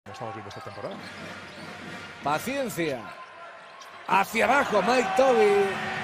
estamos viendo esta temporada. Paciencia. Hacia abajo, Mike Toby.